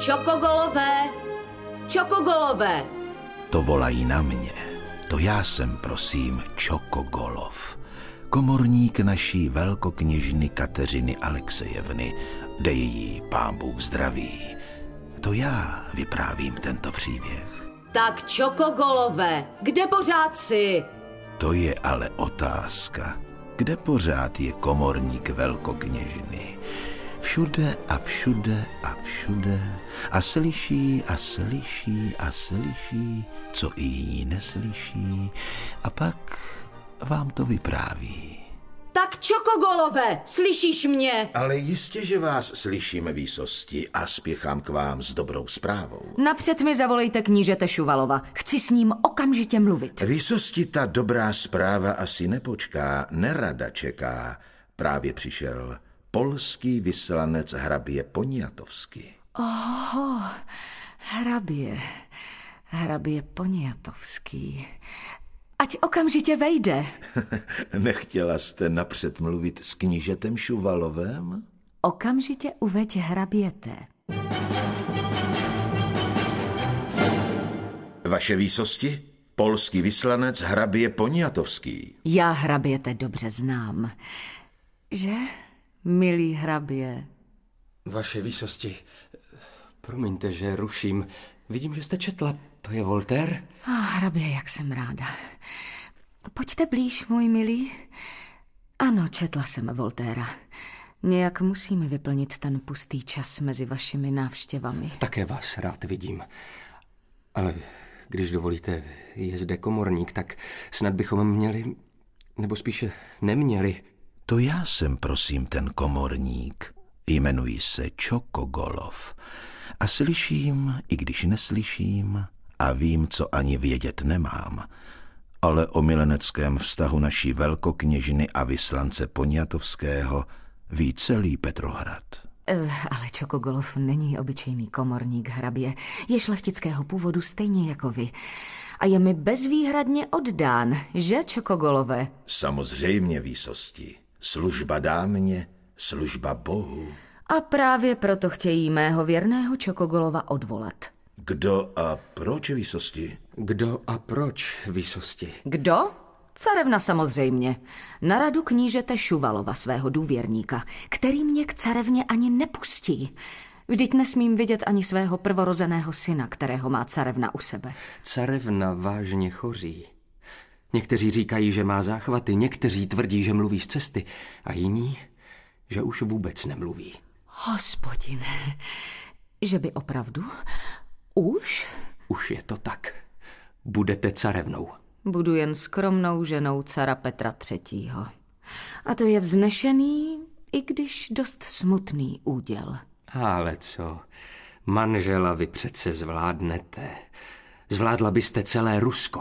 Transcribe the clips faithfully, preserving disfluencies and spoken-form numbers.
Čokogolové! Čokogolové! To volají na mě. To já jsem, prosím, Čokogolov. Komorník naší velkokněžny Kateřiny Alexejevny, dej jí pán Bůh zdraví. To já vyprávím tento příběh. Tak Čokogolové, kde pořád jsi? To je ale otázka. Kde pořád je komorník velkokněžny? Všude a všude a všude a slyší a slyší a slyší, co i jiní neslyší, a pak vám to vypráví. Tak Čokogolové, slyšíš mě? Ale jistě, že vás slyšíme, výsosti, a spěchám k vám s dobrou zprávou. Napřed mi zavolejte knížete Šuvalova. Chci s ním okamžitě mluvit. Výsosti, ta dobrá zpráva asi nepočká, nerada čeká. Právě přišel polský vyslanec hrabě Poniatovský. Oho, hrabě, hrabě Poniatovský. Ať okamžitě vejde. Nechtěla jste napřed mluvit s knížetem Šuvalovem? Okamžitě uveď hraběte. Vaše výsosti, polský vyslanec hrabě Poniatovský. Já hraběte dobře znám. Že, milý hrabě? Vaše výsosti, promiňte, že ruším. Vidím, že jste četla. To je Voltaire? Oh, hrabě, jak jsem ráda. Pojďte blíž, můj milý. Ano, četla jsem Voltaira. Nějak musíme vyplnit ten pustý čas mezi vašimi návštěvami. Také vás rád vidím. Ale když dovolíte, je zde komorník, tak snad bychom měli, nebo spíše neměli. To já jsem, prosím, ten komorník. Jmenuji se Čokogolov. A slyším, i když neslyším, a vím, co ani vědět nemám. Ale o mileneckém vztahu naší velkokněžny a vyslance Poniatovského ví celý Petrohrad. Uh, ale Čokogolov není obyčejný komorník, hrabě. Je šlechtického původu stejně jako vy. A je mi bezvýhradně oddán, že, Čokogolové? Samozřejmě, výsosti. Služba dámě, služba Bohu. A právě proto chtějí mého věrného Čokogolova odvolat. Kdo a proč, výsosti? Kdo a proč, výsosti? Kdo? Carevna samozřejmě. Na radu knížete Šuvalova, svého důvěrníka, který mě k carevně ani nepustí. Vždyť nesmím vidět ani svého prvorozeného syna, kterého má carevna u sebe. Carevna vážně choří. Někteří říkají, že má záchvaty, někteří tvrdí, že mluví z cesty a jiní, že už vůbec nemluví. Hospodine, že by opravdu? Už? Už je to tak. Budete carevnou. Budu jen skromnou ženou cara Petra třetího. A to je vznešený, i když dost smutný úděl. Ale co? Manžela vy přece zvládnete. Zvládla byste celé Rusko.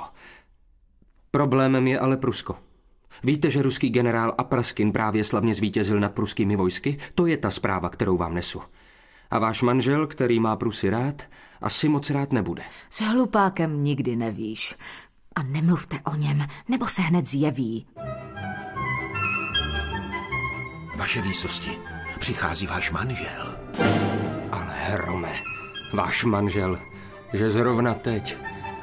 Problémem je ale Prusko. Víte, že ruský generál Apraskin právě slavně zvítězil nad pruskými vojsky? To je ta zpráva, kterou vám nesu. A váš manžel, který má Prusy rád, asi moc rád nebude. S hlupákem nikdy nevíš. A nemluvte o něm, nebo se hned zjeví. Vaše výsosti, přichází váš manžel. Ale Hrome, váš manžel, že zrovna teď.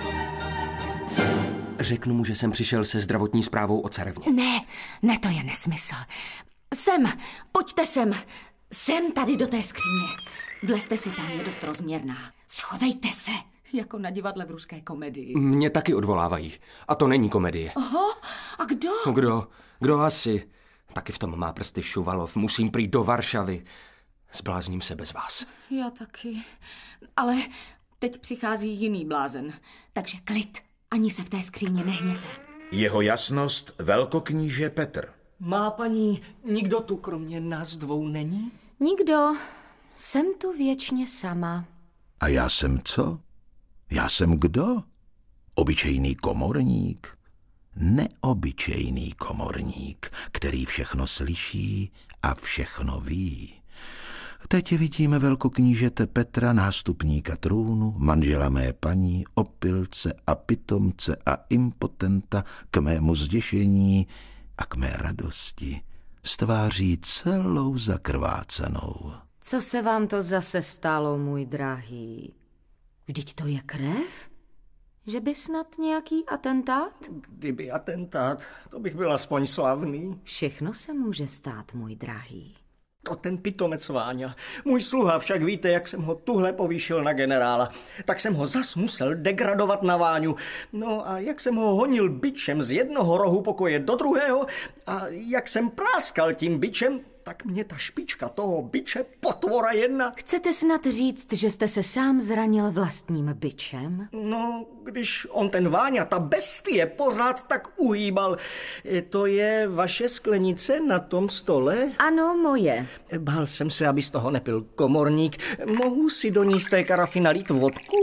Řeknu mu, že jsem přišel se zdravotní zprávou o carevně. Ne, ne, to je nesmysl. Sem, pojďte sem. Sem tady do té skříně. Vlezte si tam, je dost rozměrná. Schovejte se, jako na divadle v ruské komedii. Mě taky odvolávají. A to není komedie. Oho, a kdo? Kdo? Kdo asi? Taky v tom má prsty Šuvalov. Musím prýt do Varšavy. Zblázním se bez vás. Já taky. Ale teď přichází jiný blázen. Takže klid. Ani se v té skříni nehněte. Jeho jasnost velkokníže Petr. Má paní, nikdo tu kromě nás dvou není? Nikdo. Jsem tu věčně sama. A já jsem co? Já jsem kdo? Obyčejný komorník? Neobyčejný komorník, který všechno slyší a všechno ví. Teď vidíme velkoknížete Petra, nástupníka trůnu, manžela mé paní, opilce a pitomce a impotenta, k mému zděšení a k mé radosti, s tváří celou zakrvácenou. Co se vám to zase stalo, můj drahý? Vždyť to je krev? Že by snad nějaký atentát? Kdyby atentát, to bych byl aspoň slavný. Všechno se může stát, můj drahý. To ten pitomec Váňa. Můj sluha, však víte, jak jsem ho tuhle povýšil na generála. Tak jsem ho zas musel degradovat na Váňu. No a jak jsem ho honil bičem z jednoho rohu pokoje do druhého a jak jsem práskal tím bičem, tak mě ta špička toho biče, potvora jedna... Chcete snad říct, že jste se sám zranil vlastním bičem? No, když on ten Váňa, ta bestie, pořád tak uhýbal. To je vaše sklenice na tom stole? Ano, moje. Bál jsem se, aby z toho nepil komorník. Mohu si do ní z té karafy nalít vodku?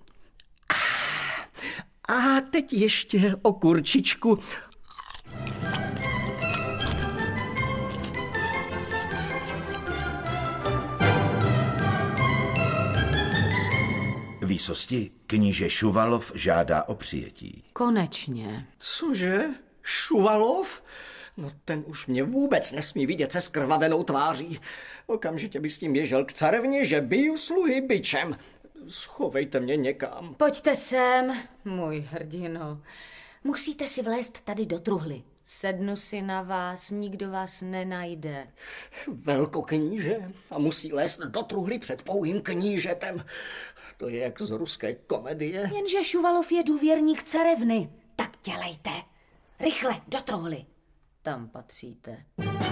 A teď ještě o kurčičku. Výsosti, kníže Šuvalov žádá o přijetí. Konečně. Cože? Šuvalov? No ten už mě vůbec nesmí vidět se skrvavenou tváří. Okamžitě by s tím běžel k carevně, že biju sluhy bičem. Schovejte mě někam. Pojďte sem, můj hrdino. Musíte si vlézt tady do truhly. Sednu si na vás, nikdo vás nenajde. Velkokníže a musí lézt do truhly před pouhým knížetem. To je jak z ruské komedie. Jenže Šuvalov je důvěrník carevny. Tak dělejte. Rychle, do truhly. Tam patříte.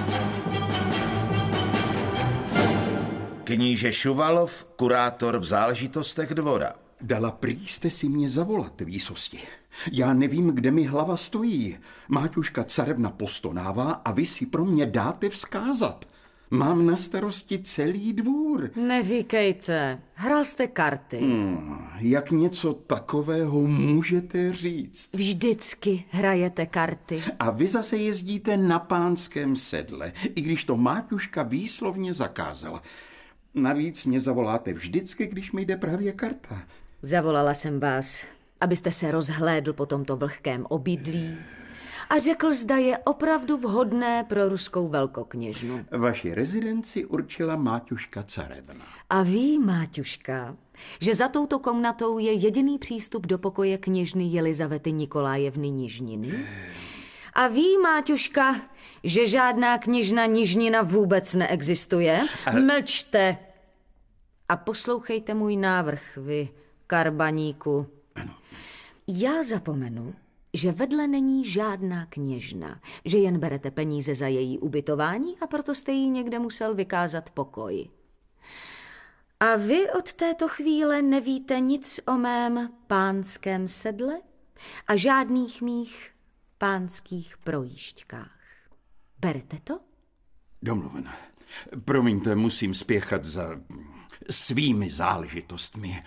Kníže Šuvalov, kurátor v záležitostech dvora. Dala prý jste si mě zavolat, výsosti. Já nevím, kde mi hlava stojí. Máťuška carevna postonává a vy si pro mě dáte vzkázat. Mám na starosti celý dvůr. Neříkejte, hrál jste karty. Hmm, jak něco takového můžete říct? Vždycky hrajete karty. A vy zase jezdíte na pánském sedle, i když to Máťuška výslovně zakázala. Navíc mě zavoláte vždycky, když mi jde právě karta. Zavolala jsem vás, abyste se rozhlédl po tomto vlhkém obydlí a řekl, zda je opravdu vhodné pro ruskou velkokněžnu. Vaši rezidenci určila Máťuška carevna. A ví, Máťuška, že za touto komnatou je jediný přístup do pokoje kněžny Jelizavety Nikolájevny Nižniny? A ví, Máťuška, že žádná kněžna Nižnina vůbec neexistuje? Ale... Mlčte a poslouchejte můj návrh, vy karbaníku. Ano. Já zapomenu, že vedle není žádná kněžna, že jen berete peníze za její ubytování a proto jste jí někde musel vykázat pokoj. A vy od této chvíle nevíte nic o mém pánském sedle a žádných mých pánských projížďkách. Berete to? Domluveno. Promiňte, musím spěchat za svými záležitostmi.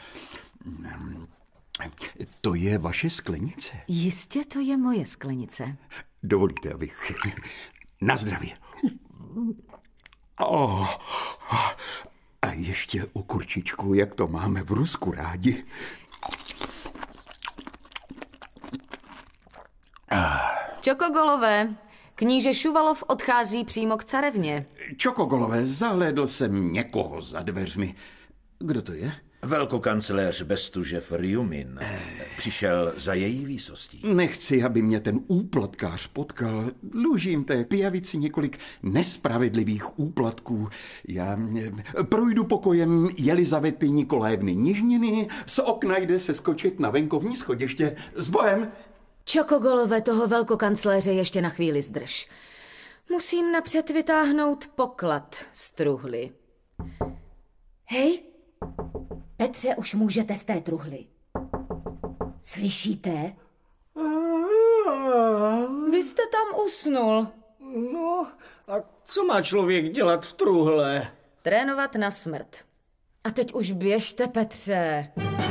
To je vaše sklenice? Jistě, to je moje sklenice. Dovolíte, abych... Na zdraví. Oh. A ještě o kurčičku, jak to máme v Rusku rádi. Čokogolové, kníže Šuvalov odchází přímo k carevně. Čokogolové, zahlédl jsem někoho za dveřmi. Kdo to je? Velkokancléř Bestužev Rjumin přišel za její výsostí. Nechci, aby mě ten úplatkář potkal. Dlužím té pijavici několik nespravedlivých úplatků. Já projdu pokojem Jelizavety Nikolájevny Nižniny, z okna jde se skočit na venkovní schodiště. S bojem! Čokogolové, toho velkokancléře ještě na chvíli zdrž. Musím napřed vytáhnout poklad z truhly. Hej, Petře, už můžete z té truhly. Slyšíte? Vy jste tam usnul. No, a co má člověk dělat v truhle? Trénovat na smrt. A teď už běžte, Petře.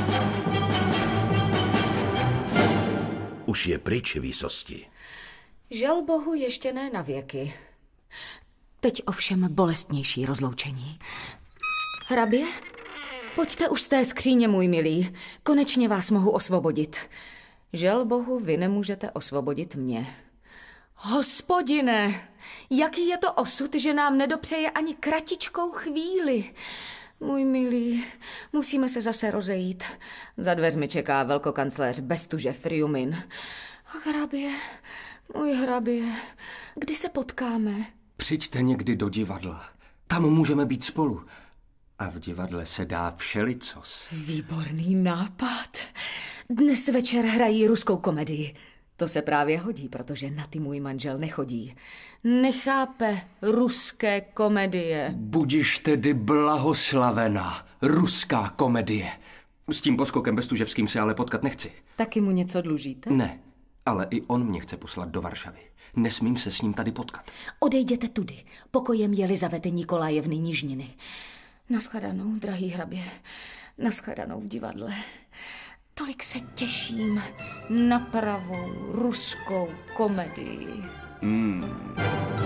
Už je pryč, výsosti. Žel bohu, ještě ne na věky. Teď ovšem bolestnější rozloučení. Hrabě, pojďte už z té skříně, můj milý. Konečně vás mohu osvobodit. Žel bohu, vy nemůžete osvobodit mě. Hospodine, jaký je to osud, že nám nedopřeje ani kratičkou chvíli. Můj milý, musíme se zase rozejít. Za dveřmi čeká velkokancléř Bestužev Rjumin. Hrabě, můj hrabě, kdy se potkáme? Přijďte někdy do divadla. Tam můžeme být spolu. A v divadle se dá všelicos. Výborný nápad. Dnes večer hrají ruskou komedii. To se právě hodí, protože na ty můj manžel nechodí. Nechápe ruské komedie. Budiš tedy blahoslavena, ruská komedie. S tím poskokem Bestuževským se ale potkat nechci. Taky mu něco dlužíte? Ne, ale i on mě chce poslat do Varšavy. Nesmím se s ním tady potkat. Odejděte tudy, pokojem Jelizavety Nikolajevny Nižniny. Naschledanou, drahý hrabě. Naschledanou v divadle. Tolik se těším na pravou ruskou komedii. Mm.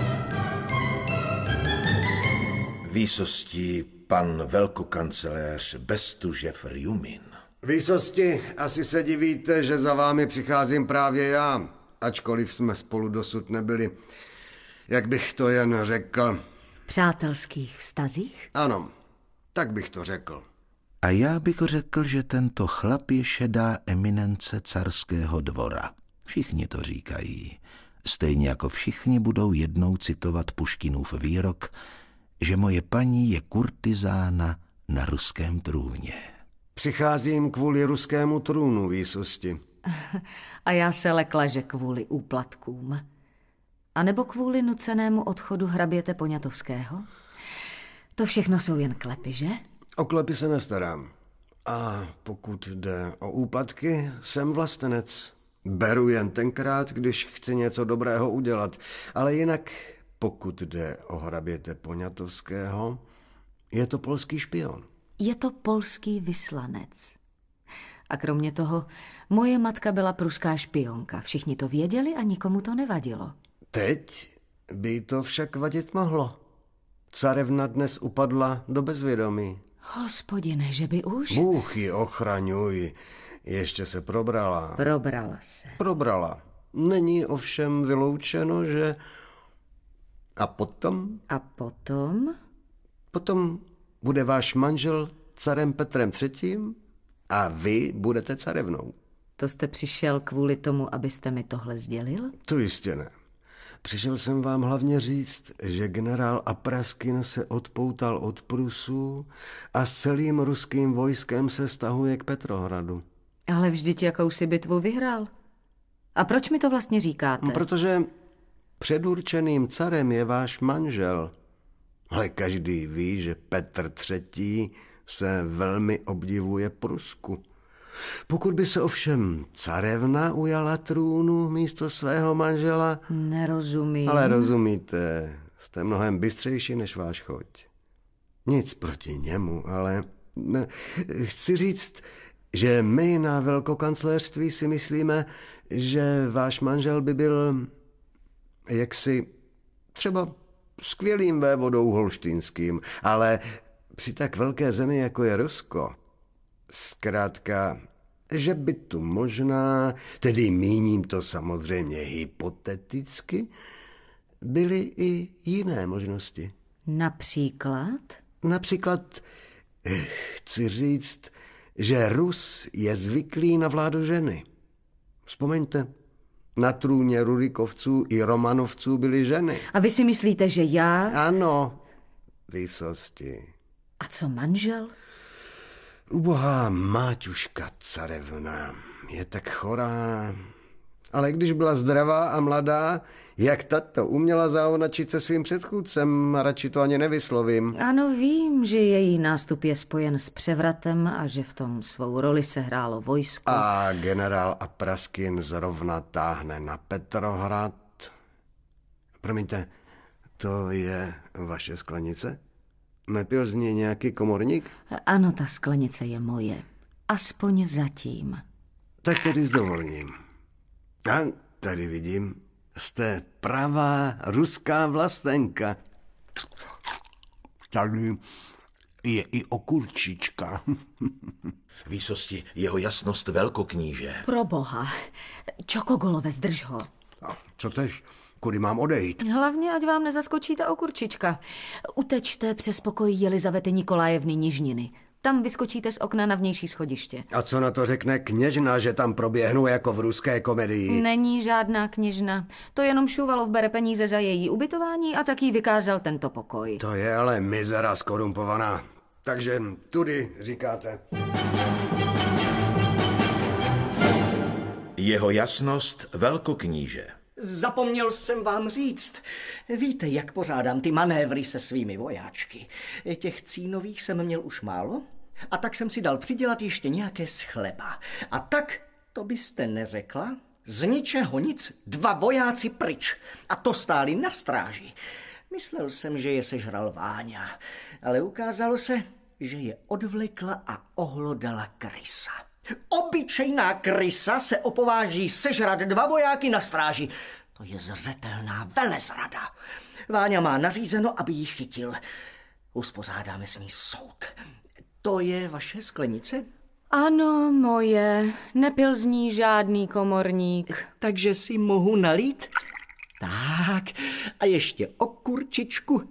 Výsosti pan velkokancléř Bestužev Rjumin. Výsosti, asi se divíte, že za vámi přicházím právě já, ačkoliv jsme spolu dosud nebyli. Jak bych to jen řekl? V přátelských vztazích? Ano, tak bych to řekl. A já bych řekl, že tento chlap je šedá eminence carského dvora. Všichni to říkají. Stejně jako všichni budou jednou citovat Puškinův výrok, že moje paní je kurtizána na ruském trůně. Přicházím kvůli ruskému trůnu, výsosti. A já se lekla, že kvůli úplatkům. A nebo kvůli nucenému odchodu hraběte Poniatovského? To všechno jsou jen klepy, že? O klepy se nestarám. A pokud jde o úplatky, jsem vlastenec. Beru jen tenkrát, když chci něco dobrého udělat. Ale jinak, pokud jde o hraběte Poniatovského, je to polský špion. Je to polský vyslanec. A kromě toho, moje matka byla pruská špionka. Všichni to věděli a nikomu to nevadilo. Teď by to však vadit mohlo. Carevna dnes upadla do bezvědomí. Hospodine, že by už? Bůh ji ochraňuj. Ještě se probrala. Probrala se. Probrala. Není ovšem vyloučeno, že... A potom? A potom? Potom bude váš manžel carem Petrem třetím a vy budete carevnou. To jste přišel kvůli tomu, abyste mi tohle sdělil? To jistě ne. Přišel jsem vám hlavně říct, že generál Apraskin se odpoutal od Prusů a s celým ruským vojskem se stahuje k Petrohradu. Ale vždyť jakousi bitvu vyhrál. A proč mi to vlastně říkáte? Protože předurčeným carem je váš manžel. Ale každý ví, že Petr třetí se velmi obdivuje Prusku. Pokud by se ovšem carevna ujala trůnu místo svého manžela... Nerozumím. Ale rozumíte, jste mnohem bystřejší než váš choď. Nic proti němu, ale ne, chci říct, že my na velkokancléřství si myslíme, že váš manžel by byl jaksi třeba skvělým vévodou holštýnským, ale při tak velké zemi, jako je Rusko, zkrátka, že by tu možná, tedy míním to samozřejmě hypoteticky, byly i jiné možnosti. Například? Například chci říct, že Rus je zvyklý na vládu ženy. Vzpomeňte, na trůně Rurikovců i Romanovců byly ženy. A vy si myslíte, že já... Ano, výsosti. A co manžel? Ubohá Máťuška carevna je tak chorá, ale když byla zdravá a mladá, jak tato uměla zaonačit se svým předchůdcem, radši to ani nevyslovím. Ano, vím, že její nástup je spojen s převratem a že v tom svou roli se hrálo vojsko. A generál Apraskin zrovna táhne na Petrohrad. Promiňte, to je vaše sklenice? Nepil z něj nějaký komorník? Ano, ta sklenice je moje. Aspoň zatím. Tak tedy s dovolením. A tady vidím, jste pravá ruská vlastenka. Tady je i okurčička. Výsosti, jeho jasnost velkokníže. Pro boha. Čokogolové, zdrž ho. A co tež? Kudy mám odejít? Hlavně, ať vám nezaskočí ta okurčička. Utečte přes pokoj Jelizavety Nikolajevny Nižniny. Tam vyskočíte z okna na vnější schodiště. A co na to řekne kněžna, že tam proběhnu jako v ruské komedii? Není žádná kněžna. To jenom Šuvalov bere peníze za její ubytování a tak jí vykázal tento pokoj. To je ale mizera skorumpovaná. Takže tudy, říkáte. Jeho jasnost velkokníže. Zapomněl jsem vám říct. Víte, jak pořádám ty manévry se svými vojáčky. Těch cínových jsem měl už málo a tak jsem si dal přidělat ještě nějaké z chleba. A tak, to byste neřekla, z ničeho nic, dva vojáci pryč. A to stáli na stráži. Myslel jsem, že je sežral Váňa, ale ukázalo se, že je odvlekla a ohlodala krysa. Obyčejná krysa se opováží sežrat dva vojáky na stráži. To je zřetelná velezrada. Váňa má nařízeno, aby ji chytil. Uspořádáme s ní soud. To je vaše sklenice? Ano, moje. Nepil z ní žádný komorník. Takže si mohu nalít? Tak, a ještě okurčičku.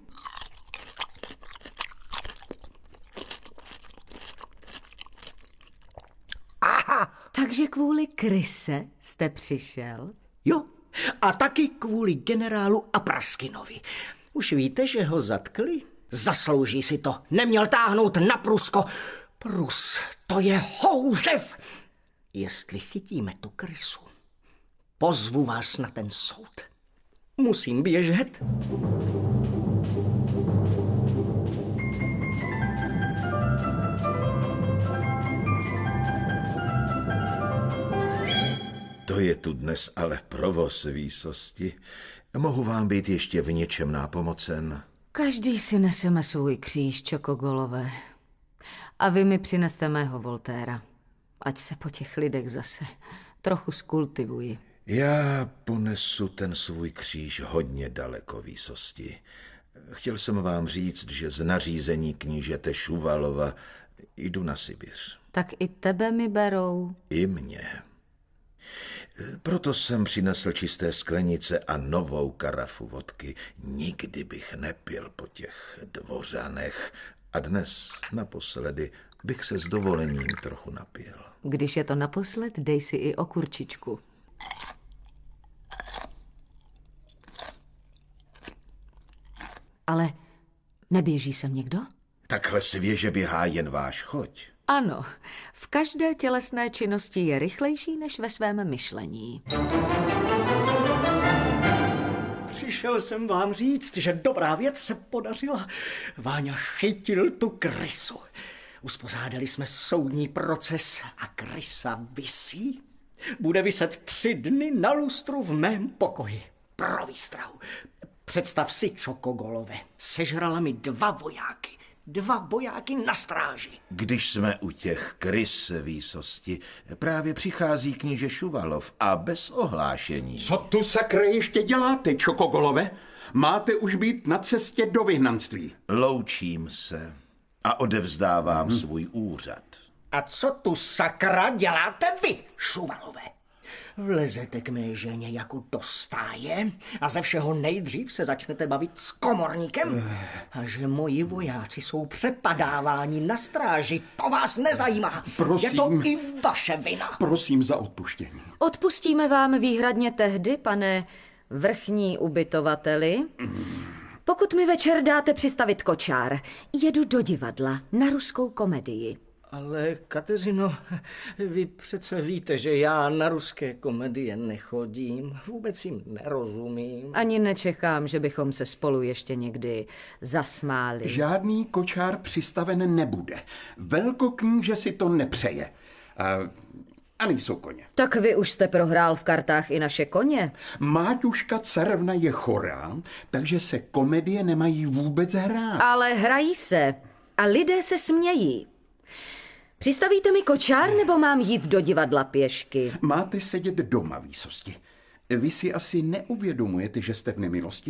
Aha! Takže kvůli kryse jste přišel? Jo, a taky kvůli generálu Apraskinovi. Už víte, že ho zatkli? Zaslouží si to. Neměl táhnout na Prusko. Prus, to je houžev. Jestli chytíme tu krysu, pozvu vás na ten soud. Musím běžet. To je tu dnes ale provoz výsosti. Mohu vám být ještě v něčem nápomocen? Každý si neseme svůj kříž, Čokogolové. A vy mi přineste mého Voltaira. Ať se po těch lidech zase trochu skultivuji. Já ponesu ten svůj kříž hodně daleko, výsosti. Chtěl jsem vám říct, že z nařízení knížete Šuvalova jdu na Sibiř. Tak i tebe mi berou. I mě. Proto jsem přinesl čisté sklenice a novou karafu vodky. Nikdy bych nepil po těch dvořanech a dnes naposledy bych se s dovolením trochu napil. Když je to naposled, dej si i okurčičku. Ale neběží sem někdo? Takhle svěže běhá jen váš choď. Ano, v každé tělesné činnosti je rychlejší než ve svém myšlení. Přišel jsem vám říct, že dobrá věc se podařila. Váňa chytil tu krysu. Uspořádali jsme soudní proces a krysa visí. Bude viset tři dny na lustru v mém pokoji. Pro výstrahu. Představ si, Čokogolové, sežrala mi dva vojáky. Dva vojáky na stráži. Když jsme u těch krys výsosti, právě přichází kníže Šuvalov a bez ohlášení. Co tu sakra ještě děláte, Čokogolové? Máte už být na cestě do vyhnanství. Loučím se a odevzdávám hmm. svůj úřad. A co tu sakra děláte vy, Šuvalové? Vlezete k mé ženě jako do stáje a ze všeho nejdřív se začnete bavit s komorníkem. A že moji vojáci jsou přepadáváni na stráži, to vás nezajímá. Prosím, je to i vaše vina. Prosím za odpuštění. Odpustíme vám výhradně tehdy, pane vrchní ubytovateli, pokud mi večer dáte přistavit kočár. Jedu do divadla na ruskou komedii. Ale, Kateřino, vy přece víte, že já na ruské komedie nechodím. Vůbec jim nerozumím. Ani nečekám, že bychom se spolu ještě někdy zasmáli. Žádný kočár přistaven nebude. Velkokníže si to nepřeje. A, a nejsou koně. Tak vy už jste prohrál v kartách i naše koně. Máťuška carevna je chorá, takže se komedie nemají vůbec hrát. Ale hrají se a lidé se smějí. Přistavíte mi kočár, nebo mám jít do divadla pěšky? Máte sedět doma, výsosti. Vy si asi neuvědomujete, že jste v nemilosti?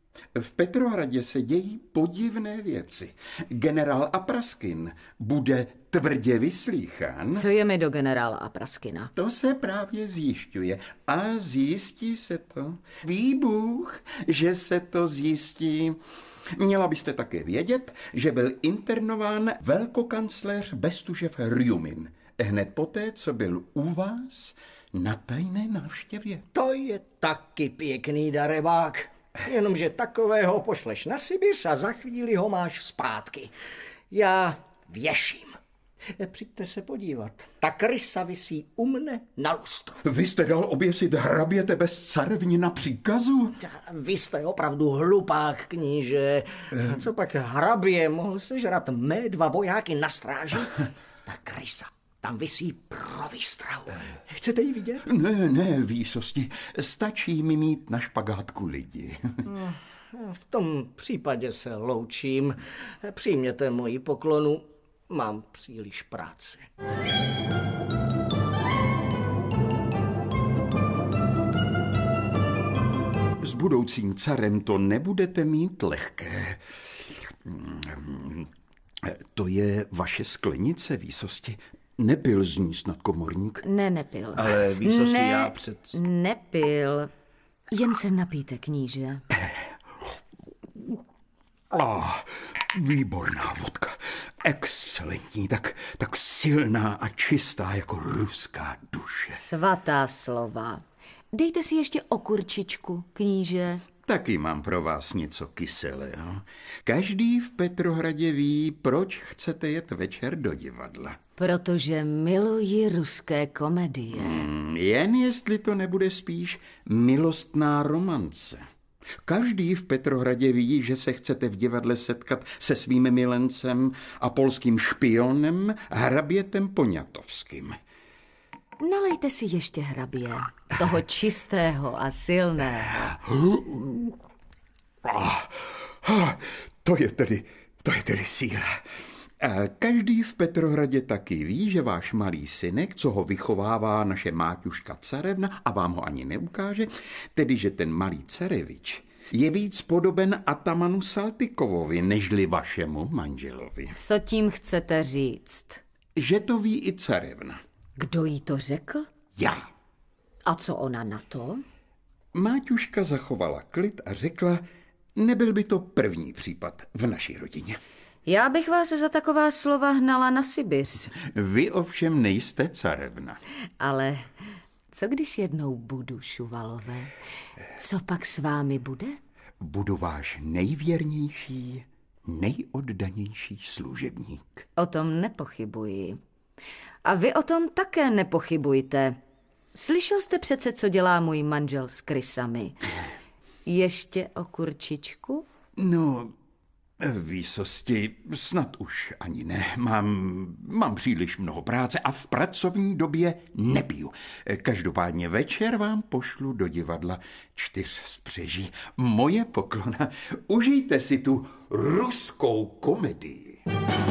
V Petrohradě se dějí podivné věci. Generál Apraskin bude tvrdě vyslýchán. Co je mi do generála Apraskina? To se právě zjišťuje. A zjistí se to. Ví Bůh, že se to zjistí. Měla byste také vědět, že byl internován velkokancléř Bestužev Rjumin. Hned poté, co byl u vás na tajné návštěvě. To je taky pěkný darebák. Jenomže takového pošleš na Sibiř a za chvíli ho máš zpátky. Já věším. Přijďte se podívat. Ta krysa visí u mne na lustru. Vy jste dal oběsit hraběte bez carevní na příkazu? Vy jste opravdu hlupák, kníže. Co pak hrabě mohl sežrat mé dva vojáky na stráži? Ta krysa tam visí pro výstrahu. Chcete ji vidět? Ne, ne, výsosti. Stačí mi mít na špagátku lidi. V tom případě se loučím. Přijměte moji poklonu. Mám příliš práce. S budoucím carem to nebudete mít lehké. To je vaše sklenice, výsosti. Nepil z ní snad komorník? Ne, nepil. Ale výsosti ne, já před... nepil. Jen se napijte, kníže. Oh, výborná vodka. Excelentní, tak, tak silná a čistá jako ruská duše. Svatá slova. Dejte si ještě okurčičku, kníže. Taky mám pro vás něco kyselého. Každý v Petrohradě ví, proč chcete jet večer do divadla. Protože miluji ruské komedie. Hmm, jen jestli to nebude spíš milostná romance. Každý v Petrohradě ví, že se chcete v divadle setkat se svým milencem a polským špionem hrabětem Poniatovským. Nalejte si ještě, hrabě, toho čistého a silného. To je tedy, to je tedy síla. A každý v Petrohradě taky ví, že váš malý synek, co ho vychovává naše Máťuška carevna a vám ho ani neukáže, tedy že ten malý carevič je víc podoben atamanu Saltykovovi, nežli vašemu manželovi. Co tím chcete říct? Že to ví i carevna. Kdo jí to řekl? Já. A co ona na to? Máťuška zachovala klid a řekla, nebyl by to první případ v naší rodině. Já bych vás za taková slova hnala na Sibiř. Vy ovšem nejste carevna. Ale co když jednou budu, Šuvalové? Co pak s vámi bude? Budu váš nejvěrnější, nejoddanější služebník. O tom nepochybuji. A vy o tom také nepochybujte. Slyšel jste přece, co dělá můj manžel s krysami? Ještě o kurčičku? No, výsosti snad už ani ne. Mám, mám příliš mnoho práce a v pracovní době nepiju. Každopádně večer vám pošlu do divadla čtyř spřeží. Moje poklona. Užijte si tu ruskou komedii.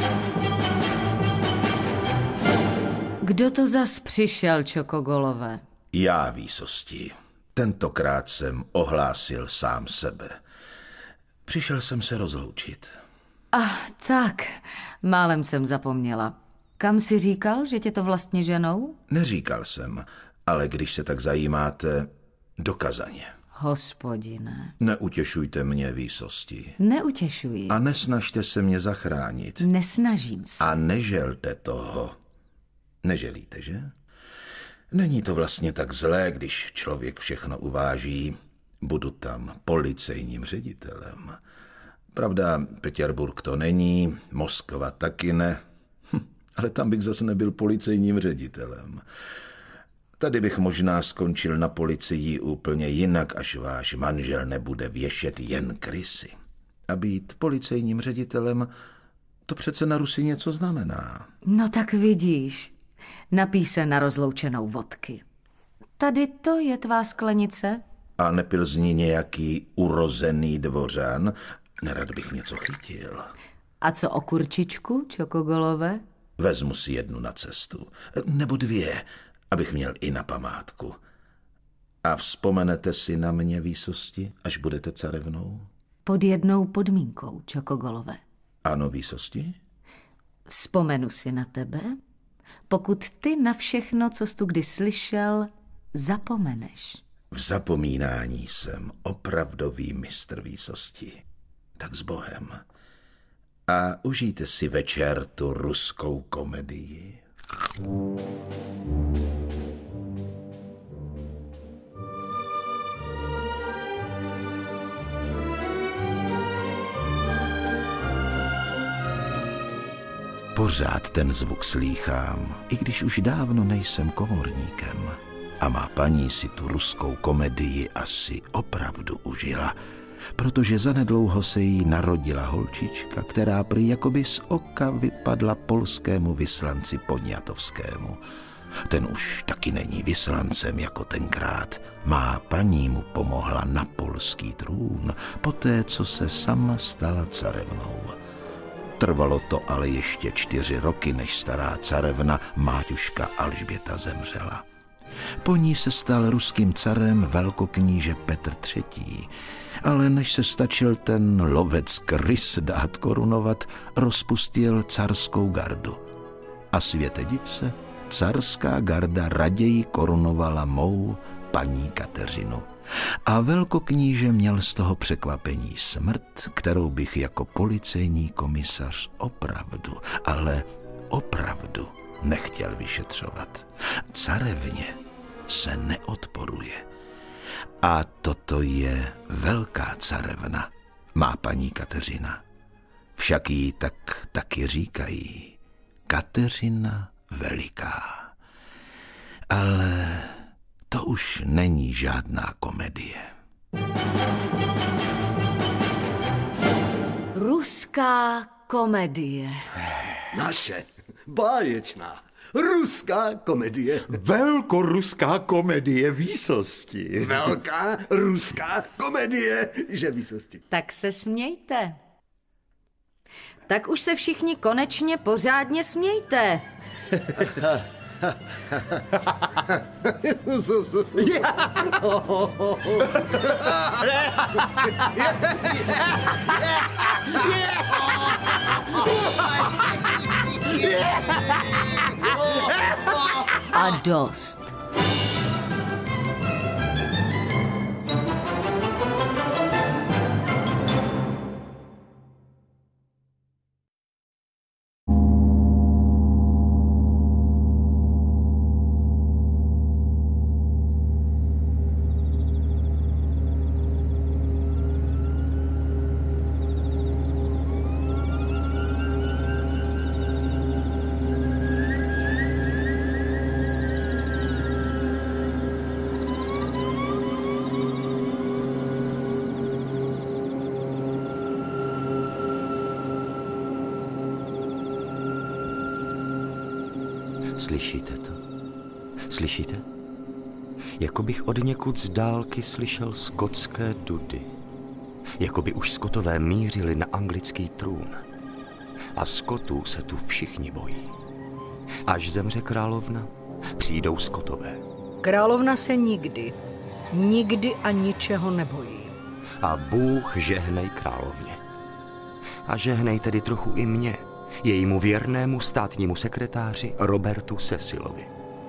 Kdo to zas přišel, Čokogolové? Já, výsosti. Tentokrát jsem ohlásil sám sebe. Přišel jsem se rozloučit. Ach, tak, málem jsem zapomněla. Kam jsi říkal, že tě to vlastně ženou? Neříkal jsem, ale když se tak zajímáte, do Kazaně. Hospodine. Neutěšujte mě, výsosti. Neutěšuji. A nesnažte se mě zachránit. Nesnažím se. A neželte toho. Neželíte, že? Není to vlastně tak zlé, když člověk všechno uváží. Budu tam policejním ředitelem. Pravda, Petěrburg to není, Moskva taky ne, hm, ale tam bych zase nebyl policejním ředitelem. Tady bych možná skončil na policii úplně jinak, až váš manžel nebude věšet jen krysy. A být policejním ředitelem, to přece na Rusi něco znamená. No tak vidíš, napij se na rozloučenou vodky. Tady to je tvá sklenice? A nepil z ní nějaký urozený dvořan? Nerad bych něco chytil. A co o kurčičku, Čokogolové? Vezmu si jednu na cestu. Nebo dvě, abych měl i na památku. A vzpomenete si na mě, výsosti, až budete carevnou? Pod jednou podmínkou, Čokogolové. Ano, výsosti? Vzpomenu si na tebe, pokud ty na všechno, co jsi tu kdy slyšel, zapomeneš. V zapomínání jsem opravdový mistr výsosti. Tak s Bohem. A užijte si večer tu ruskou komedii. Pořád ten zvuk slýchám, i když už dávno nejsem komorníkem. A má paní si tu ruskou komedii asi opravdu užila, protože zanedlouho se jí narodila holčička, která prý jakoby z oka vypadla polskému vyslanci Poniatovskému. Ten už taky není vyslancem jako tenkrát. Má paní mu pomohla na polský trůn, poté co se sama stala carevnou. Trvalo to ale ještě čtyři roky, než stará carevna Máťuška Alžběta zemřela. Po ní se stal ruským carem velkokníže Petr třetí, ale než se stačil ten lovec krys dát korunovat, rozpustil carskou gardu. A světe div se, carská garda raději korunovala mou paní Kateřinu. A velkokníže měl z toho překvapení smrt, kterou bych jako policejní komisař opravdu, ale opravdu nechtěl vyšetřovat. Carevně se neodporuje. A toto je velká carevna, má paní Kateřina. Však jí tak taky říkají. Kateřina Veliká. Ale to už není žádná komedie. Ruská komedie. Naše báječná ruská komedie. Velkoruská komedie výsosti. Velká ruská komedie, že výsosti. Tak se smějte. Tak už se všichni konečně pořádně smějte. A dost. Slyšíte to? Slyšíte? Jako bych od někud z dálky slyšel skotské dudy. Jako by už Skotové mířili na anglický trůn. A Skotů se tu všichni bojí. Až zemře královna, přijdou Skotové. Královna se nikdy, nikdy a ničeho nebojí. A Bůh žehnej královně. A žehnej tedy trochu i mě, jejímu věrnému státnímu sekretáři Robertu Cecilovi.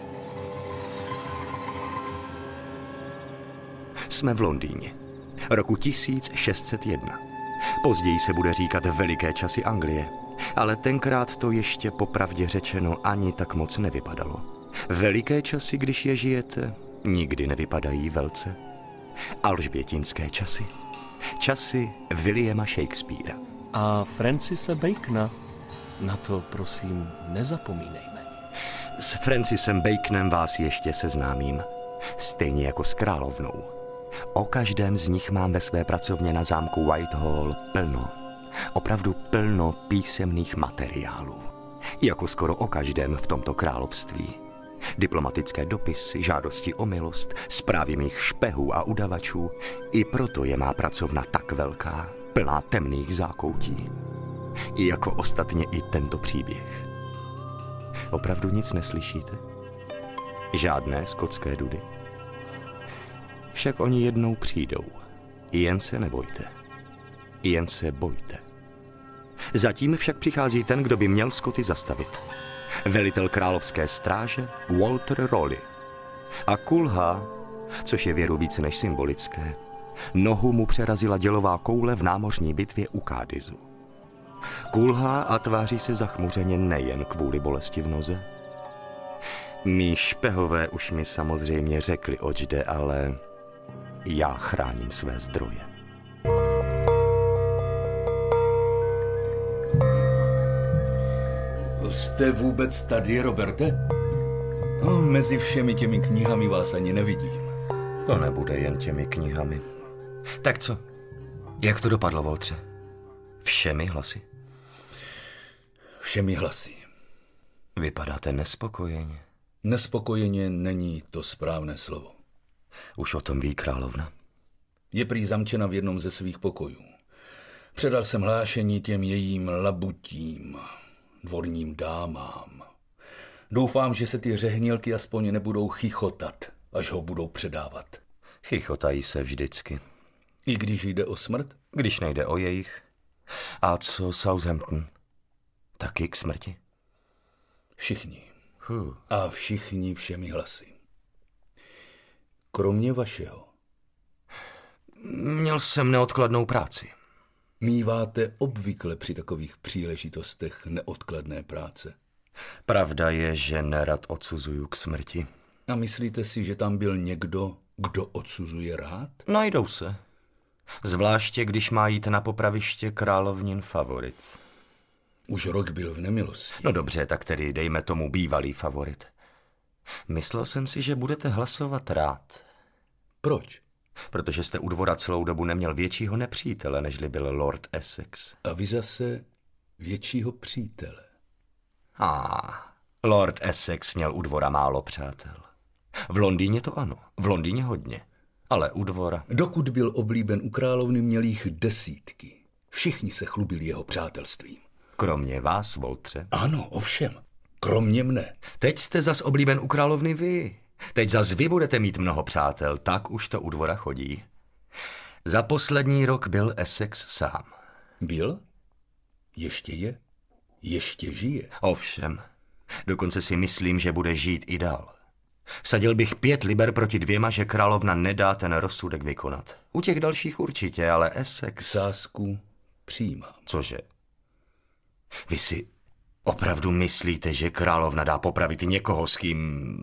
Jsme v Londýně, roku tisíc šest set jedna. Později se bude říkat veliké časy Anglie, ale tenkrát to ještě popravdě řečeno ani tak moc nevypadalo. Veliké časy, když je žijete, nikdy nevypadají velce. Alžbětinské časy. Časy Williama Shakespearea. A Francise Bacona, na to prosím nezapomínejme. S Francisem Baconem vás ještě seznámím, stejně jako s královnou. O každém z nich mám ve své pracovně na zámku Whitehall plno, opravdu plno písemných materiálů. Jako skoro o každém v tomto království. Diplomatické dopisy, žádosti o milost, zprávy mých špehů a udavačů. I proto je má pracovna tak velká, plná temných zákoutí. I jako ostatně i tento příběh. Opravdu nic neslyšíte? Žádné skotské dudy? Však oni jednou přijdou. Jen se nebojte. Jen se bojte. Zatím však přichází ten, kdo by měl Skoty zastavit. Velitel královské stráže Walter Raleigh. A kulhá, což je věru více než symbolické, nohu mu přerazila dělová koule v námořní bitvě u Cádizu. Kulhá a tváří se zachmuřeně nejen kvůli bolesti v noze. Mí špehové už mi samozřejmě řekli, oč jde, ale já chráním své zdroje. Jste vůbec tady, Roberte? No, mezi všemi těmi knihami vás ani nevidím. To nebude jen těmi knihami. Tak co? Jak to dopadlo, Voltře? Všemi hlasy? Všemi hlasy. Vypadáte nespokojeně. Nespokojeně není to správné slovo. Už o tom ví královna. Je prý zamčena v jednom ze svých pokojů. Předal jsem hlášení těm jejím labutím, dvorním dámám. Doufám, že se ty řehnělky aspoň nebudou chichotat, až ho budou předávat. Chichotají se vždycky. I když jde o smrt? Když nejde o jejich. A co Southampton? Taky k smrti? Všichni. Huh. A všichni všemi hlasy. Kromě vašeho. Měl jsem neodkladnou práci. Míváte obvykle při takových příležitostech neodkladné práce? Pravda je, že nerad odsuzuju k smrti. A myslíte si, že tam byl někdo, kdo odsuzuje rád? Najdou se. Zvláště, když má jít na popraviště královnin favorit. Už rok byl v nemilosti. No dobře, tak tedy dejme tomu bývalý favorit. Myslel jsem si, že budete hlasovat rád. Proč? Protože jste u dvora celou dobu neměl většího nepřítele, nežli byl Lord Essex. A vy zase většího přítele. A ah, Lord Essex měl u dvora málo přátel. V Londýně to ano, v Londýně hodně, ale u dvora... Dokud byl oblíben u královny, měl jich desítky. Všichni se chlubili jeho přátelstvím. Kromě vás, Voltře? Ano, ovšem, kromě mne. Teď jste zas oblíben u královny vy. Teď zas vy budete mít mnoho přátel, tak už to u dvora chodí. Za poslední rok byl Essex sám. Byl? Ještě je? Ještě žije? Ovšem. Dokonce si myslím, že bude žít i dál. Vsadil bych pět liber proti dvěma, že královna nedá ten rozsudek vykonat. U těch dalších určitě, ale Essex... Sázku přijímám. Cože? Vy si opravdu myslíte, že královna dá popravit někoho, s kým...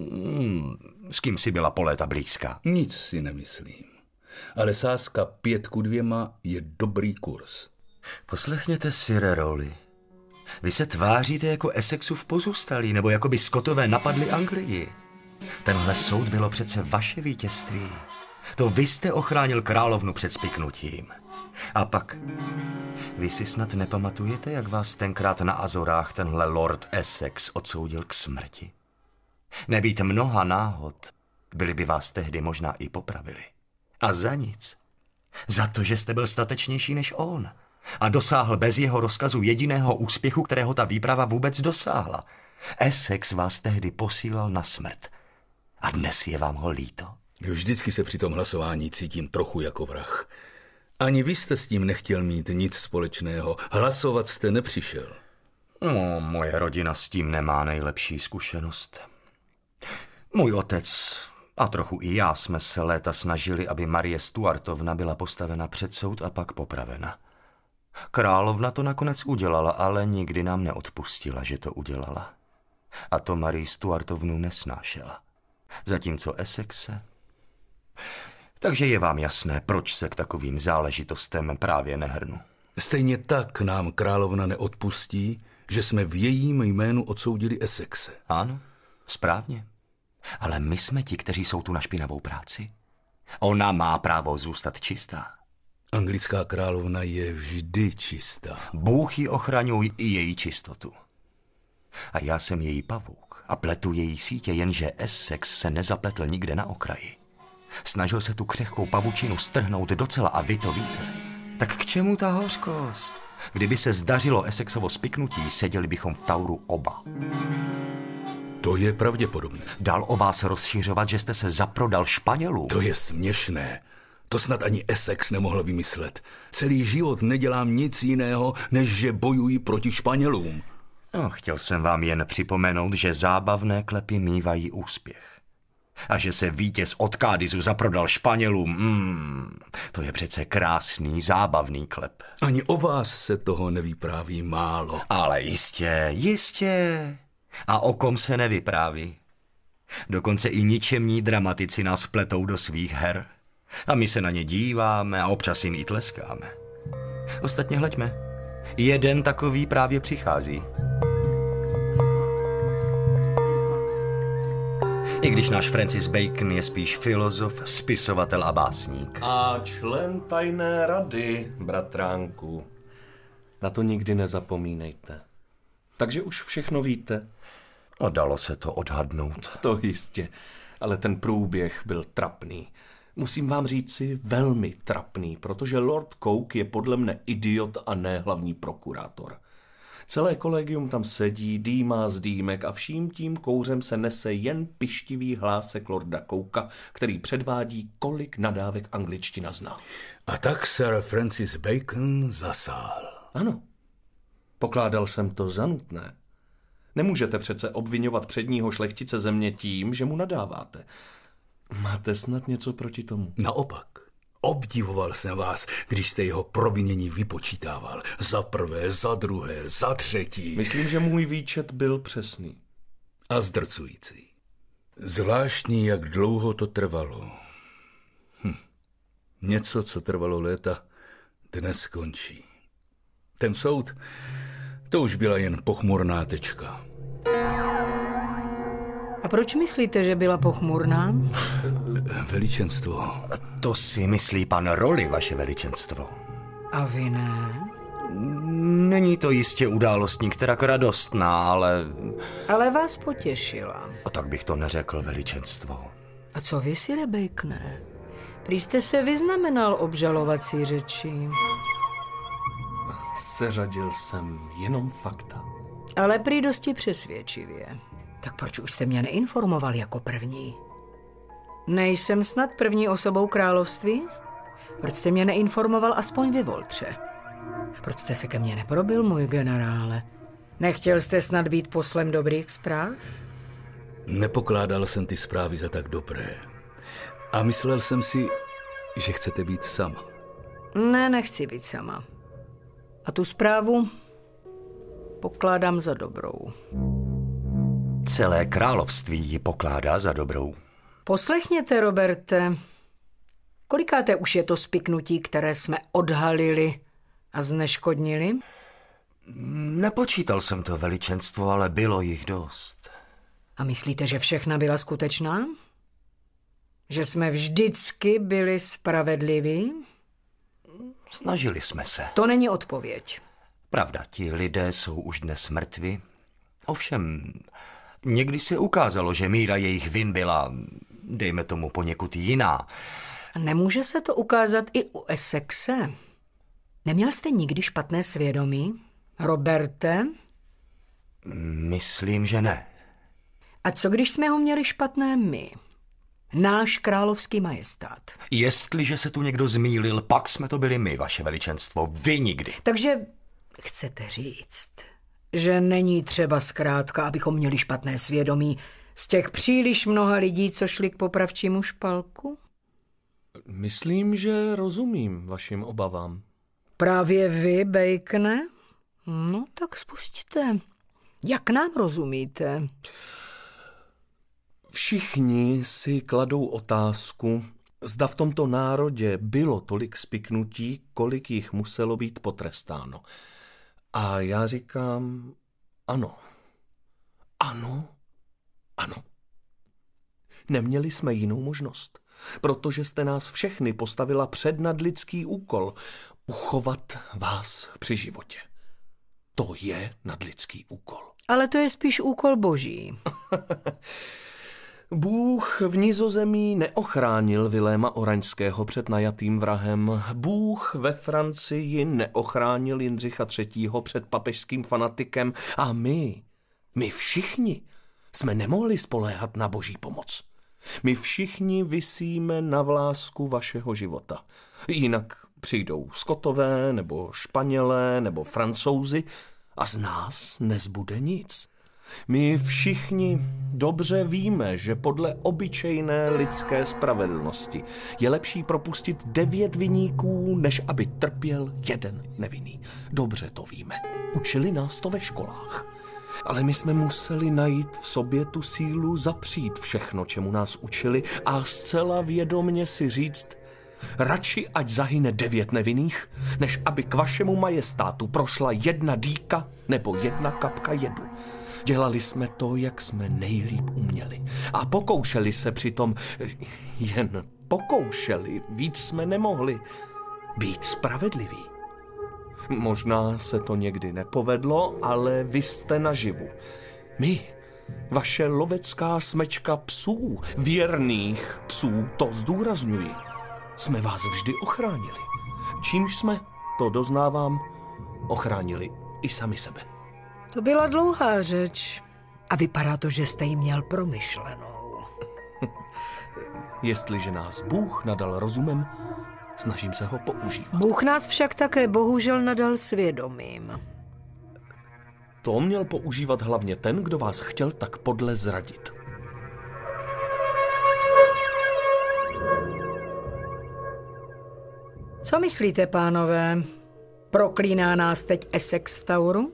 s kým si byla po léta blízká? Nic si nemyslím. Ale sázka pět ku dvěma je dobrý kurz. Poslechněte, Sire Raleigh. Vy se tváříte jako Essexův pozůstalý, nebo jako by Skotové napadli Anglii. Tenhle soud bylo přece vaše vítězství. To vy jste ochránil královnu před spiknutím. A pak, vy si snad nepamatujete, jak vás tenkrát na Azorách tenhle Lord Essex odsoudil k smrti? Nebýt mnoha náhod, byli by vás tehdy možná i popravili. A za nic. Za to, že jste byl statečnější než on. A dosáhl bez jeho rozkazu jediného úspěchu, kterého ta výprava vůbec dosáhla. Essex vás tehdy posílal na smrt. A dnes je vám ho líto? Vždycky se při tom hlasování cítím trochu jako vrah. Ani vy jste s tím nechtěl mít nic společného. Hlasovat jste nepřišel. No, moje rodina s tím nemá nejlepší zkušenost. Můj otec a trochu i já jsme se léta snažili, aby Marie Stuartovna byla postavena před soud a pak popravena. Královna to nakonec udělala, ale nikdy nám neodpustila, že to udělala. A to Marie Stuartovnu nesnášela. Zatímco Essexe... Takže je vám jasné, proč se k takovým záležitostem právě nehrnu. Stejně tak nám královna neodpustí, že jsme v jejím jménu odsoudili Essexe. Ano, správně. Ale my jsme ti, kteří jsou tu na špinavou práci. Ona má právo zůstat čistá. Anglická královna je vždy čistá. Bůh ji ochraňuj i její čistotu. A já jsem její pavouk a pletu její sítě, jenže Essex se nezapletl nikde na okraji. Snažil se tu křehkou pavučinu strhnout docela a vy to víte. Tak k čemu ta hořkost? Kdyby se zdařilo Essexovo spiknutí, seděli bychom v Tauru oba. To je pravděpodobné. Dal o vás rozšiřovat, že jste se zaprodal Španělům. To je směšné. To snad ani Essex nemohl vymyslet. Celý život nedělám nic jiného, než že bojuji proti Španělům. No, chtěl jsem vám jen připomenout, že zábavné klepy mívají úspěch. A že se vítěz od Cádizu zaprodal Španělům, mm, to je přece krásný, zábavný klep. Ani o vás se toho nevypráví málo. Ale jistě, jistě. A o kom se nevypráví? Dokonce i ničemní dramatici nás pletou do svých her. A my se na ně díváme a občas jim i tleskáme. Ostatně hleďme. Jeden takový právě přichází. I když náš Francis Bacon je spíš filozof, spisovatel a básník. A člen tajné rady, bratránku. Na to nikdy nezapomínejte. Takže už všechno víte. A dalo se to odhadnout. To jistě, ale ten průběh byl trapný. Musím vám říci velmi trapný, protože Lord Coke je podle mne idiot a ne hlavní prokurátor. Celé kolegium tam sedí, dýmá z dýmek a vším tím kouřem se nese jen pištivý hlásek Lorda Cokea, který předvádí, kolik nadávek angličtina zná. A tak Sir Francis Bacon zasáhl. Ano, pokládal jsem to za nutné. Nemůžete přece obvinovat předního šlechtice země tím, že mu nadáváte. Máte snad něco proti tomu? Naopak. Obdivoval jsem vás, když jste jeho provinění vypočítával. Za prvé, za druhé, za třetí. Myslím, že můj výčet byl přesný. A zdrcující. Zvláštní, jak dlouho to trvalo. Hm. Něco, co trvalo léta, dnes končí. Ten soud, to už byla jen pochmurná tečka. A proč myslíte, že byla pochmurná? Veličenstvo. To si myslí pan Rowley, vaše veličenstvo. A vy ne? Není to jistě událostní, která radostná, ale... Ale vás potěšila. A tak bych to neřekl, veličenstvo. A co vy, Sire Bacone? Prý jste se vyznamenal obžalovací řeči. Seřadil jsem jenom fakta. Ale prý dosti přesvědčivě. Tak proč už jste mě neinformoval jako první? Nejsem snad první osobou království? Proč jste mě neinformoval aspoň vy, Voltře? Proč jste se ke mně neprobil, můj generále? Nechtěl jste snad být poslem dobrých zpráv? Nepokládal jsem ty zprávy za tak dobré. A myslel jsem si, že chcete být sama. Ne, nechci být sama. A tu zprávu pokládám za dobrou. Celé království ji pokládá za dobrou. Poslechněte, Roberte. Kolikáté už je to spiknutí, které jsme odhalili a zneškodnili? Nepočítal jsem to, veličenstvo, ale bylo jich dost. A myslíte, že všechna byla skutečná? Že jsme vždycky byli spravedliví? Snažili jsme se. To není odpověď. Pravda, ti lidé jsou už dnes mrtví. Ovšem, někdy se ukázalo, že míra jejich vin byla, dejme tomu, poněkud jiná. Nemůže se to ukázat i u Essexe? Neměl jste nikdy špatné svědomí, Roberte? Myslím, že ne. A co když jsme ho měli špatné my? Náš královský majestát. Jestliže se tu někdo zmýlil, pak jsme to byli my, vaše veličenstvo, vy nikdy. Takže chcete říct, že není třeba zkrátka, abychom měli špatné svědomí z těch příliš mnoha lidí, co šli k popravčímu špalku? Myslím, že rozumím vašim obavám. Právě vy, Bacone? No tak spusťte. Jak nám rozumíte? Všichni si kladou otázku, zda v tomto národě bylo tolik spiknutí, kolik jich muselo být potrestáno. A já říkám ano. Ano, ano. Neměli jsme jinou možnost, protože jste nás všechny postavila před nadlidský úkol uchovat vás při životě. To je nadlidský úkol. Ale to je spíš úkol boží. Bůh v Nizozemí neochránil Viléma Oraňského před najatým vrahem. Bůh ve Francii neochránil Jindřicha třetího. před papežským fanatikem. A my, my všichni jsme nemohli spoléhat na boží pomoc. My všichni visíme na vlásku vašeho života. Jinak přijdou Skotové, nebo Španělé, nebo Francouzi a z nás nezbude nic. My všichni dobře víme, že podle obyčejné lidské spravedlnosti je lepší propustit devět viníků, než aby trpěl jeden nevinný. Dobře to víme. Učili nás to ve školách. Ale my jsme museli najít v sobě tu sílu zapřít všechno, čemu nás učili, a zcela vědomně si říct, radši ať zahyne devět nevinných, než aby k vašemu majestátu prošla jedna dýka nebo jedna kapka jedu. Dělali jsme to, jak jsme nejlíp uměli. A pokoušeli se přitom, jen pokoušeli, víc jsme nemohli, být spravedliví. Možná se to někdy nepovedlo, ale vy jste naživu. My, vaše lovecká smečka psů, věrných psů, to zdůrazňuji, jsme vás vždy ochránili. Čímž jsme, to doznávám, ochránili i sami sebe. To byla dlouhá řeč a vypadá to, že jste ji měl promyšlenou. Jestliže nás Bůh nadal rozumem, snažím se ho používat. Bůh nás však také bohužel nadal svědomím. To měl používat hlavně ten, kdo vás chtěl tak podle zradit. Co myslíte, pánové? Proklíná nás teď Essex v Tauru?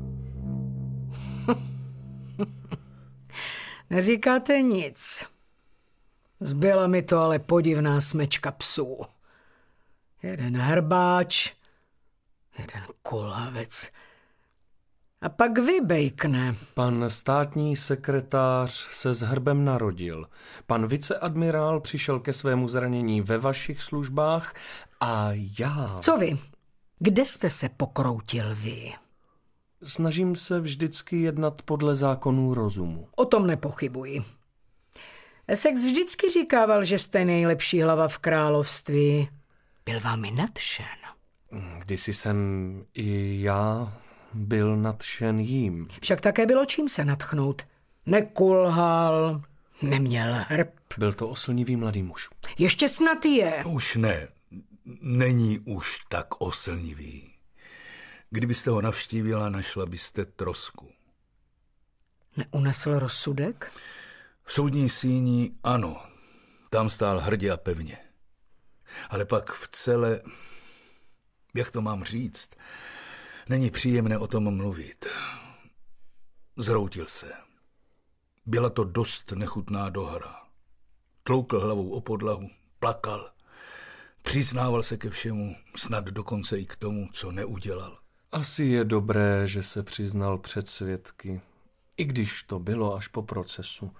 Neříkáte nic. Zbyla mi to ale podivná smečka psů. Jeden hrbáč, jeden kulhavec. A pak vy, Bacone. Pan státní sekretář se s hrbem narodil. Pan viceadmirál přišel ke svému zranění ve vašich službách a já... Co vy? Kde jste se pokroutil vy? Snažím se vždycky jednat podle zákonů rozumu. O tom nepochybuji. Essex vždycky říkával, že jste nejlepší hlava v království. Byl vámi nadšen. Kdysi jsem i já byl nadšen jím. Však také bylo čím se nadchnout. Nekulhal, neměl hrb. Byl to oslnivý mladý muž. Ještě snad je. Už ne. Není už tak oslnivý. Kdybyste ho navštívila, našla byste trosku. Neunesl rozsudek? V soudní síni ano. Tam stál hrdě a pevně. Ale pak v celé... Jak to mám říct? Není příjemné o tom mluvit. Zhroutil se. Byla to dost nechutná dohra. Tloukl hlavou o podlahu, plakal. Přiznával se ke všemu, snad dokonce i k tomu, co neudělal. Asi je dobré, že se přiznal před svědky, i když to bylo až po procesu.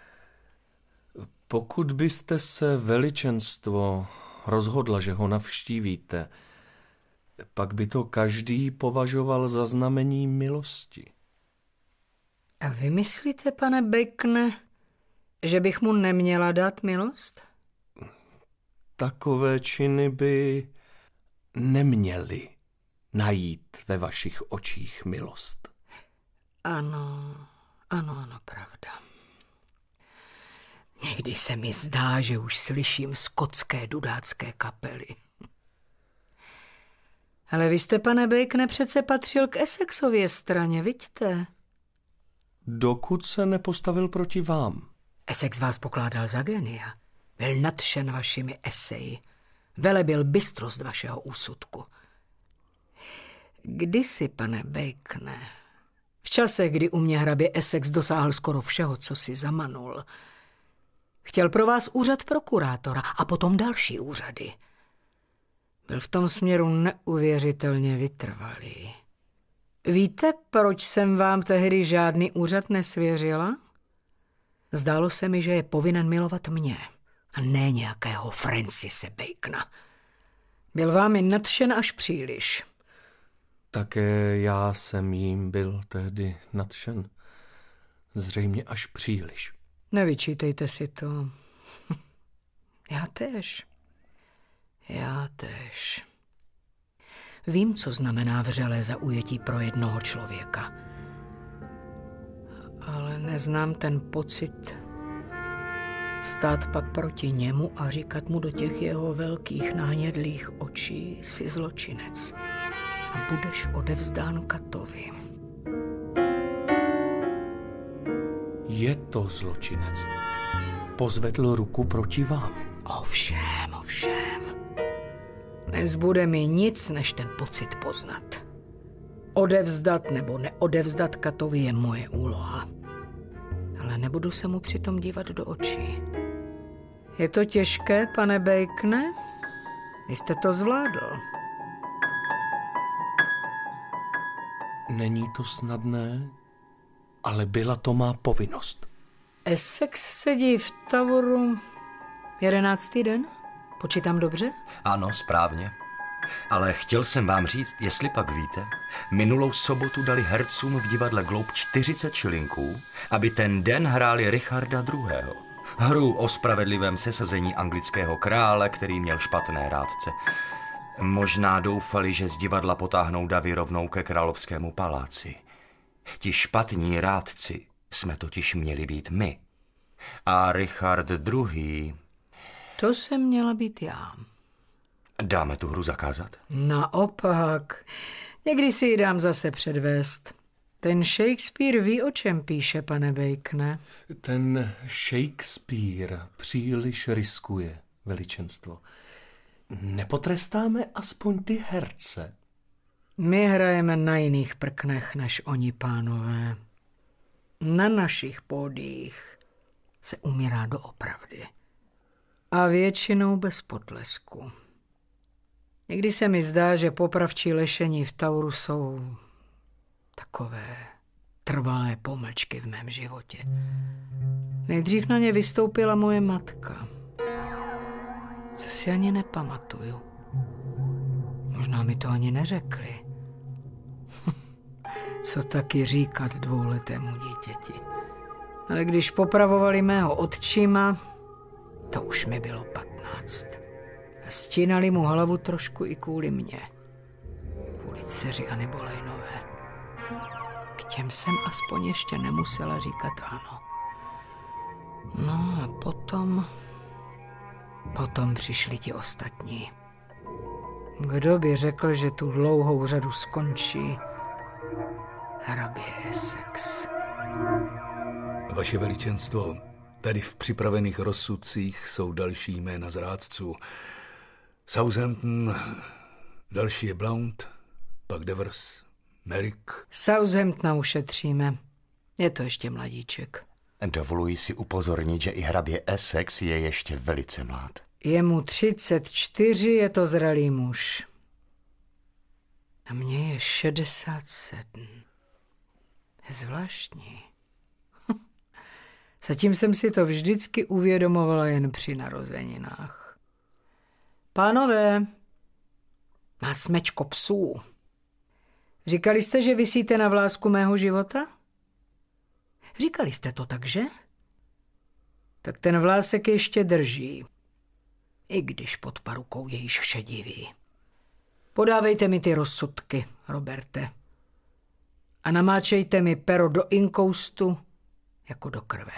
Pokud byste se, veličenstvo, rozhodla, že ho navštívíte, pak by to každý považoval za znamení milosti. A vy myslíte, pane Bacone, že bych mu neměla dát milost? Takové činy by neměly najít ve vašich očích milost. Ano, ano, ano, pravda. Někdy se mi zdá, že už slyším skotské dudácké kapely. Ale vy jste, pane Bacone, přece patřil k Essexově straně, vidíte? Dokud se nepostavil proti vám. Essex vás pokládal za genia. Byl nadšen vašimi eseji. Velebil bystrost vašeho úsudku. Kdysi, pane Bacone, v čase, kdy u mě hrabě Essex dosáhl skoro všeho, co si zamanul, chtěl pro vás úřad prokurátora a potom další úřady. Byl v tom směru neuvěřitelně vytrvalý. Víte, proč jsem vám tehdy žádný úřad nesvěřila? Zdálo se mi, že je povinen milovat mě a ne nějakého Francise Bacona. Byl vámi nadšen až příliš. Také já jsem jím byl tehdy nadšen. Zřejmě až příliš. Nevyčítejte si to. Já též. Já též. Vím, co znamená vřelé zaujetí pro jednoho člověka. Ale neznám ten pocit Stát pak proti němu a říkat mu do těch jeho velkých nahnědlých očí: jsi zločinec a budeš odevzdán Katovi. Je to zločinec. Pozvedl ruku proti vám. Ovšem, ovšem. Nezbude mi nic, než ten pocit poznat. Odevzdat nebo neodevzdat Katovi je moje úloha. Ale nebudu se mu přitom dívat do očí. Je to těžké, pane Bacone? Vy jste to zvládl. Není to snadné, ale byla to má povinnost. Essex sedí v Toweru jedenáctý den? Počítám dobře? Ano, správně. Ale chtěl jsem vám říct, jestli pak víte, minulou sobotu dali hercům v divadle Globe čtyřicet šilinků, aby ten den hráli Richarda druhého. Hru o spravedlivém sesazení anglického krále, který měl špatné rádce. Možná doufali, že z divadla potáhnou davy rovnou ke královskému paláci. Ti špatní rádci jsme totiž měli být my. A Richard druhý... To jsem měla být já. Dáme tu hru zakázat? Naopak. Někdy si ji dám zase předvést. Ten Shakespeare ví, o čem píše, pane Bacone. Ten Shakespeare příliš riskuje, veličenstvo. Nepotrestáme aspoň ty herce? My hrajeme na jiných prknech než oni, pánové. Na našich pódiích se umírá doopravdy. A většinou bez potlesku. Někdy se mi zdá, že popravčí lešení v Toweru jsou takové trvalé pomlčky v mém životě. Nejdřív na ně vystoupila moje matka. Co si ani nepamatuju. Možná mi to ani neřekli. Co taky říkat dvouletému dítěti. Ale když popravovali mého otčíma, to už mi bylo patnáct. A stínali mu hlavu trošku i kvůli mně. Kvůli dceři Anny Bolejnové. K těm jsem aspoň ještě nemusela říkat ano. No a potom... Potom přišli ti ostatní. Kdo by řekl, že tu dlouhou řadu skončí hrabě Essex. Vaše veličenstvo, tady v připravených rozsudcích jsou další jména zrádců. Southampton, další je Blount, pak Devers, Merrick. Southamptona ušetříme. Je to ještě mladíček. Dovoluji si upozornit, že i hrabě Essex je ještě velice mlád. Je mu třicet čtyři, je to zralý muž. A mně je šedesát sedm. Je zvláštní. Zatím jsem si to vždycky uvědomovala jen při narozeninách. Pánové, má smečko psů. Říkali jste, že visíte na vlásku mého života? Říkali jste to tak, že? Tak ten vlásek ještě drží. I když pod parukou je již šedivý. Podávejte mi ty rozsudky, Roberte. A namáčejte mi pero do inkoustu jako do krve.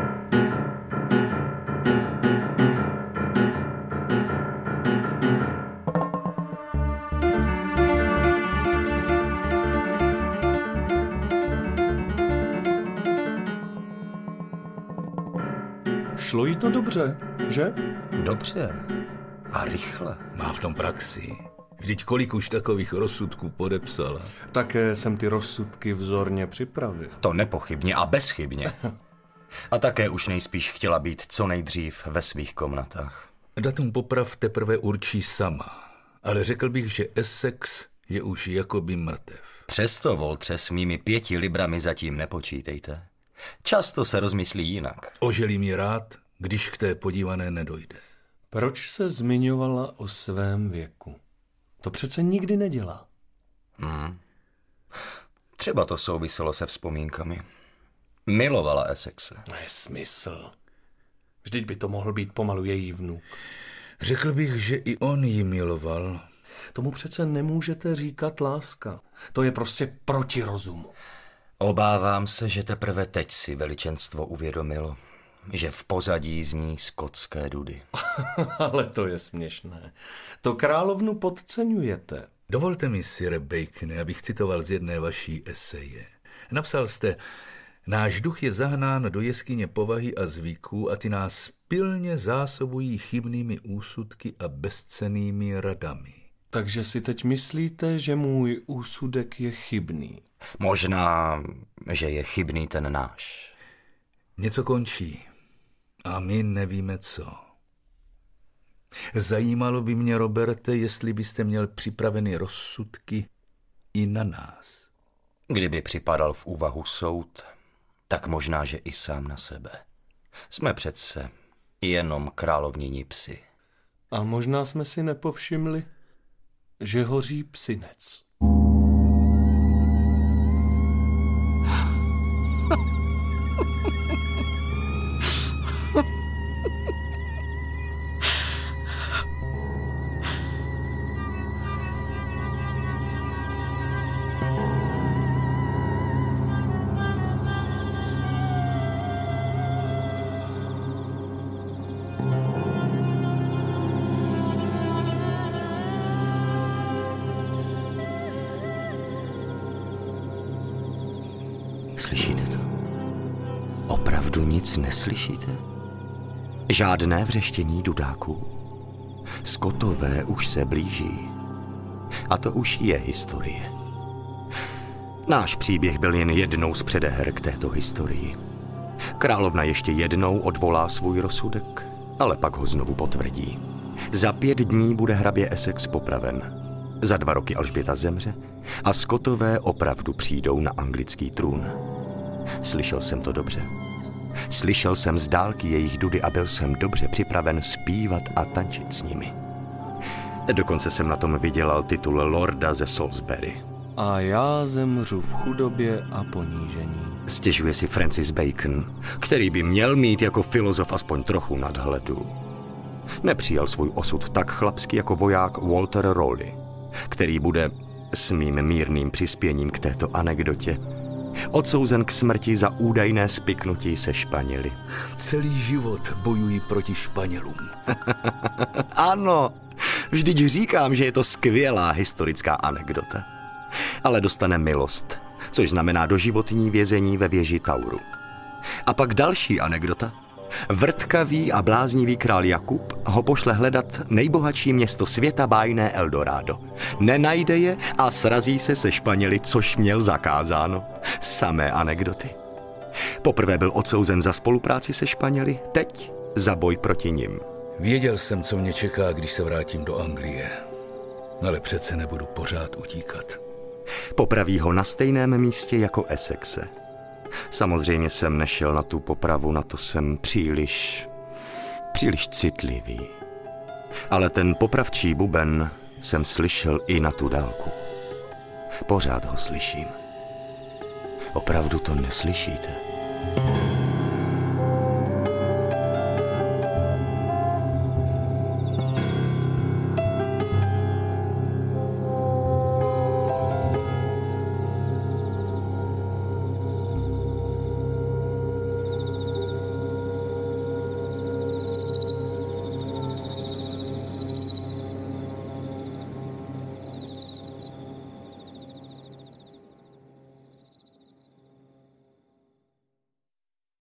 Šlo jí to dobře, že? Dobře. A rychle. Má v tom praxi. Vždyť kolik už takových rozsudků podepsala. Také jsem ty rozsudky vzorně připravil. To nepochybně a bezchybně. A také už nejspíš chtěla být co nejdřív ve svých komnatách. Datum poprav teprve určí sama. Ale řekl bych, že Essex je už jakoby mrtev. Přesto, Voltře, s mými pěti librami zatím nepočítejte. Často se rozmyslí jinak. Oželím ji rád, když k té podívané nedojde. Proč se zmiňovala o svém věku? To přece nikdy nedělá. Hmm. Třeba to souviselo se vzpomínkami. Milovala Essexe. Nesmysl. Vždyť by to mohl být pomalu její vnuk. Řekl bych, že i on ji miloval. Tomu přece nemůžete říkat láska. To je prostě proti rozumu. Obávám se, že teprve teď si veličenstvo uvědomilo, že v pozadí zní skotské dudy. Ale to je směšné. To královnu podceňujete. Dovolte mi, Sire Bacone, abych citoval z jedné vaší eseje. Napsal jste: náš duch je zahnán do jeskyně povahy a zvyků a ty nás pilně zásobují chybnými úsudky a bezcennými radami. Takže si teď myslíte, že můj úsudek je chybný? Možná, že je chybný ten náš. Něco končí a my nevíme co. Zajímalo by mě, Roberte, jestli byste měl připraveny rozsudky i na nás. Kdyby připadal v úvahu soud, tak možná, že i sám na sebe. Jsme přece jenom královnění psi. A možná jsme si nepovšimli, že hoří psinec. Slyšíte to? Opravdu nic neslyšíte? Žádné vřeštění dudáků? Skotové už se blíží. A to už je historie. Náš příběh byl jen jednou z předeher k této historii. Královna ještě jednou odvolá svůj rozsudek, ale pak ho znovu potvrdí. Za pět dní bude hrabě Essex popraven. Za dva roky Alžběta zemře a Skotové opravdu přijdou na anglický trůn. Slyšel jsem to dobře. Slyšel jsem z dálky jejich dudy a byl jsem dobře připraven zpívat a tančit s nimi. Dokonce jsem na tom vydělal titul lorda ze Salisbury. A já zemřu v chudobě a ponížení. Stěžuje si Francis Bacon, který by měl mít jako filozof aspoň trochu nadhledu. Nepřijal svůj osud tak chlapsky jako voják Walter Raleigh, který bude s mým mírným přispěním k této anekdotě odsouzen k smrti za údajné spiknutí se Španěli. Celý život bojují proti Španělům. Ano, vždyť říkám, že je to skvělá historická anekdota. Ale dostane milost, což znamená doživotní vězení ve věži Tauru. A pak další anekdota. Vrtkavý a bláznivý král Jakub ho pošle hledat nejbohatší město světa bájné Eldorado. Nenajde je a srazí se se Španěli, což měl zakázáno. Samé anekdoty. Poprvé byl odsouzen za spolupráci se Španěli, teď za boj proti nim. Věděl jsem, co mě čeká, když se vrátím do Anglie. Ale přece nebudu pořád utíkat. Popraví ho na stejném místě jako Essexe. Samozřejmě jsem nešel na tu popravu, na to jsem příliš, příliš citlivý. Ale ten popravčí buben jsem slyšel i na tu dálku. Pořád ho slyším. Opravdu to neslyšíte?